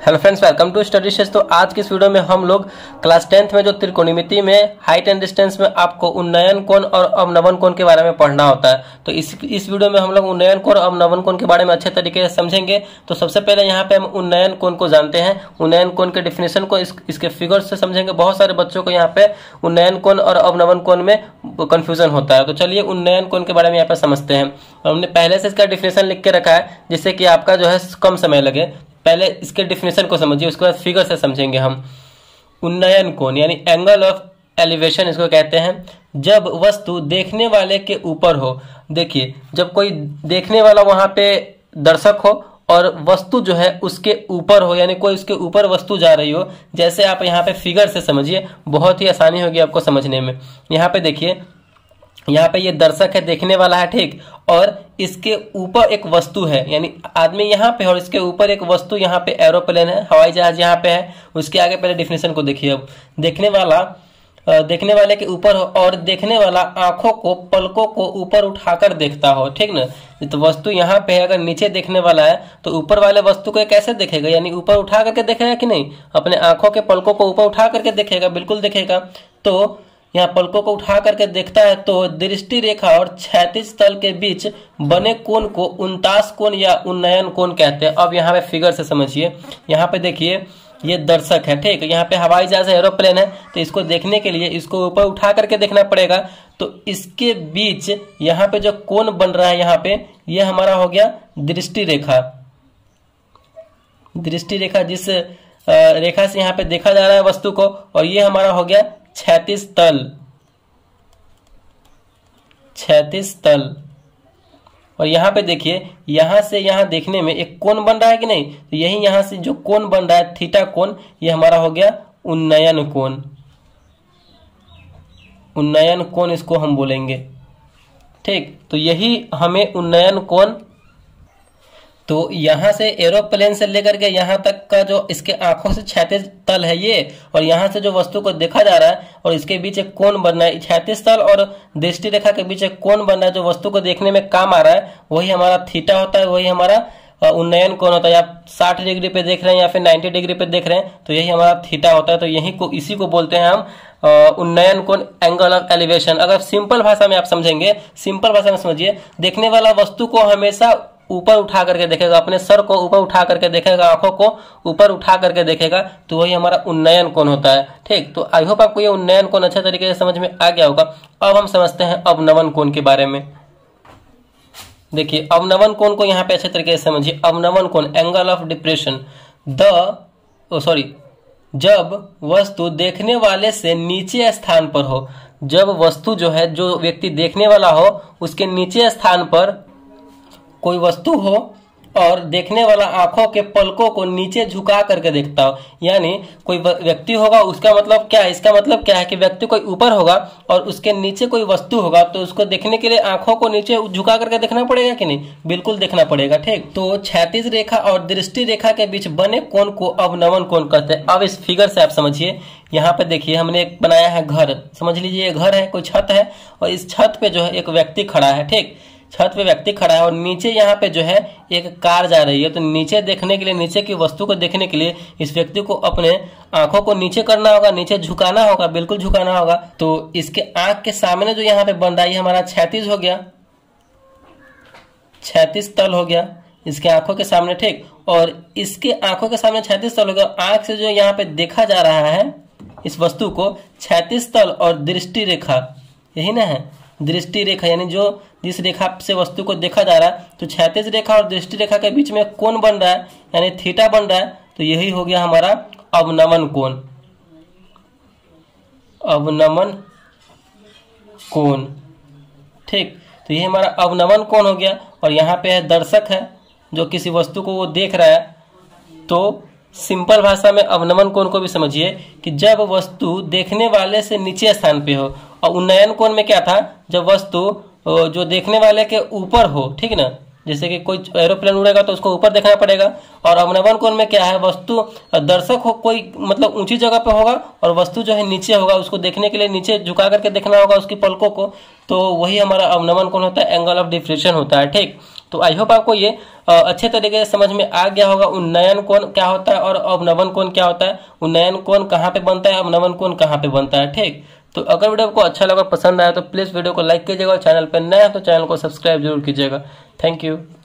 Hello friends, welcome to study sesh. तो आज की इस वीडियो में हम लोग क्लास 10th में जो त्रिकोणमिति में हाइट एंड डिस्टेंस में आपको उन्नयन कोण और अवनमन कोण के बारे में पढ़ना होता है। तो इस वीडियो में हम लोग उन्नयन कोण और अवनमन कोण के बारे में अच्छे तरीके से समझेंगे। तो सबसे पहले यहाँ पे हम उन्नयन कोण को जानते हैं। उन्नयन कोण के डिफिनेशन को इसके फिगर से समझेंगे। बहुत सारे बच्चों को यहाँ पे उन्नयन कोण और अवनमन कोण में कंफ्यूजन होता है। तो चलिए उन्नयन कोण के बारे में यहाँ पे समझते हैं। हमने पहले से इसका डिफिनेशन लिख के रखा है जिससे कि आपका जो है कम समय लगे। पहले इसके डिफिनेशन को समझिए, उसके बाद फिगर से समझेंगे हम। उन्नयन कोण यानी एंगल ऑफ एलिवेशन इसको कहते हैं। जब वस्तु देखने वाले के ऊपर हो, देखिए जब कोई देखने वाला वहां पे दर्शक हो और वस्तु जो है उसके ऊपर हो, यानी कोई उसके ऊपर वस्तु जा रही हो। जैसे आप यहाँ पे फिगर से समझिए, बहुत ही आसानी होगी आपको समझने में। यहाँ पे देखिए, यहाँ पे ये दर्शक है, देखने वाला है, ठीक, और इसके ऊपर एक वस्तु है, यानी आदमी यहाँ पे है और इसके ऊपर एक वस्तु यहाँ पे एरोप्लेन है, हवाई जहाज यहाँ पे है। उसके आगे पहले डिफिनेशन को देखिए। अब देखने वाले के ऊपर हो और देखने वाला आंखों को, पलकों को ऊपर उठाकर देखता हो, ठीक ना। तो वस्तु यहाँ पे है, अगर नीचे देखने वाला है तो ऊपर वाले वस्तु को कैसे देखेगा, यानी ऊपर उठा करके देखेगा कि नहीं, अपने आंखों के पलकों को ऊपर उठा करके देखेगा, बिल्कुल देखेगा। तो यहाँ पलकों को उठा करके देखता है तो दृष्टि रेखा और क्षैतिज तल के बीच बने कोण को उन्तास कोण या उन्नयन कोण कहते हैं। अब यहाँ पे फिगर से समझिए। यहाँ पे देखिए ये दर्शक है, ठीक, यहाँ पे हवाई जहाज एरोप्लेन है। तो इसको देखने के लिए इसको ऊपर उठा करके देखना पड़ेगा। तो इसके बीच यहाँ पे जो कोण बन रहा है, यहाँ पे ये हमारा हो गया दृष्टि रेखा। दृष्टि रेखा जिस रेखा से यहाँ पे देखा जा रहा है वस्तु को, और ये हमारा हो गया क्षैतिज तल। क्षैतिज तल। और यहाँ पे देखिए, यहां से यहां देखने में एक कोण बन रहा है कि नहीं, तो यही यहां से जो कोण बन रहा है थीटा कोण, ये हमारा हो गया उन्नयन कोण। उन्नयन कोण इसको हम बोलेंगे, ठीक। तो यही हमें उन्नयन कोण, तो यहां से एरोप्लेन से लेकर के यहां तक का जो इसके आंखों से क्षैतिज तल है ये, और यहां से जो वस्तु को देखा जा रहा है और इसके बीच एक कोण बन रहा है, क्षैतिज तल और दृष्टि रेखा के बीच एक कोण बन रहा है जो वस्तु को देखने में काम आ रहा है, वही हमारा थीटा होता है, वही हमारा उन्नयन कोण होता है। आप 60 डिग्री पे देख रहे हैं या फिर 90 डिग्री पे देख रहे हैं तो यही हमारा थीटा होता है। तो इसी को बोलते हैं हम उन्नयन कोण, एंगल ऑफ एलिवेशन। अगर सिंपल भाषा में आप समझेंगे, सिंपल भाषा में समझिए, देखने वाला वस्तु को हमेशा ऊपर उठा करके देखेगा, अपने सर को ऊपर उठा करके देखेगा, आंखों को ऊपर उठा करके देखेगा, तो वही हमारा उन्नयन कोण होता है, ठीक। तो आई होप आपको ये उन्नयन कोण अच्छे तरीके से समझ में आ गया होगा। अब हम समझते हैं अवनमन कोण के बारे में। देखिए अवनमन कोण को यहाँ पे अच्छे तरीके से समझिए। अवनमन कोण, एंगल ऑफ डिप्रेशन। जब वस्तु देखने वाले से नीचे स्थान पर हो, जब वस्तु जो है, जो व्यक्ति देखने वाला हो उसके नीचे स्थान पर कोई वस्तु हो और देखने वाला आंखों के पलकों को नीचे झुका करके देखता हो, यानी कोई व्यक्ति होगा, उसका मतलब क्या है, इसका मतलब क्या है कि व्यक्ति कोई ऊपर होगा और उसके नीचे कोई वस्तु होगा, तो उसको देखने के लिए आंखों को नीचे झुका करके देखना पड़ेगा कि नहीं, बिल्कुल देखना पड़ेगा, ठीक। तो क्षैतिज रेखा और दृष्टि रेखा के बीच बने कोण को अवनमन कोण कहते हैं। अब इस फिगर से आप समझिए। यहाँ पे देखिए हमने एक बनाया है घर, समझ लीजिए ये घर है, कोई छत है और इस छत पे जो है एक व्यक्ति खड़ा है, ठीक। छत पे व्यक्ति खड़ा है और नीचे यहाँ पे जो है एक कार जा रही है। तो नीचे देखने के लिए, नीचे की वस्तु को देखने के लिए इस व्यक्ति को अपने आंखों को नीचे करना होगा, नीचे झुकाना होगा, बिल्कुल झुकाना होगा। तो इसके आंख के सामने जो यहाँ पे बन रहा है, ये हमारा क्षैतिज हो गया, क्षैतिज तल हो गया इसके आंखों के सामने, ठीक। और इसके आंखों के सामने क्षैतिज तल हो गया। आंख से जो यहाँ पे देखा जा रहा है इस वस्तु को, क्षैतिज तल और दृष्टि रेखा, यही ना है दृष्टि रेखा, यानी जो जिस रेखा से वस्तु को देखा जा रहा है, तो क्षैतिज रेखा और दृष्टि रेखा के बीच में कोण बन रहा है, यानी थीटा बन रहा है। तो यही हो गया हमारा अवनमन कोण। अवनमन कोण, ठीक। तो ये हमारा अवनमन कोण हो गया। और यहाँ पे है दर्शक है जो किसी वस्तु को वो देख रहा है। तो सिंपल भाषा में अवनमन कोण को भी समझिए कि जब वस्तु देखने वाले से नीचे स्थान पे हो। और उन्नयन कोण में क्या था, जब वस्तु जो देखने वाले के ऊपर हो, ठीक ना, जैसे कि कोई एरोप्लेन उड़ेगा तो उसको ऊपर देखना पड़ेगा। और अवनमन कोण में क्या है, वस्तु दर्शक हो, कोई मतलब ऊंची जगह पे होगा और वस्तु जो है नीचे होगा, उसको देखने के लिए नीचे झुका करके देखना होगा उसकी पलकों को। तो वही हमारा अवनमन कोण होता है, एंगल ऑफ डिफ्रेक्शन होता है, ठीक। तो आई होप आपको ये अच्छे तरीके से समझ में आ गया होगा उन्नयन कोण क्या होता है और अवनवन कोण क्या होता है, उन्नयन कोण कहाँ पे बनता है, अवनवन कोण कहाँ पे बनता है। ठीक, तो अगर वीडियो आपको अच्छा लगा, पसंद आया तो प्लीज़ वीडियो को लाइक कीजिएगा और चैनल पर नया है तो चैनल को सब्सक्राइब जरूर कीजिएगा। Thank you.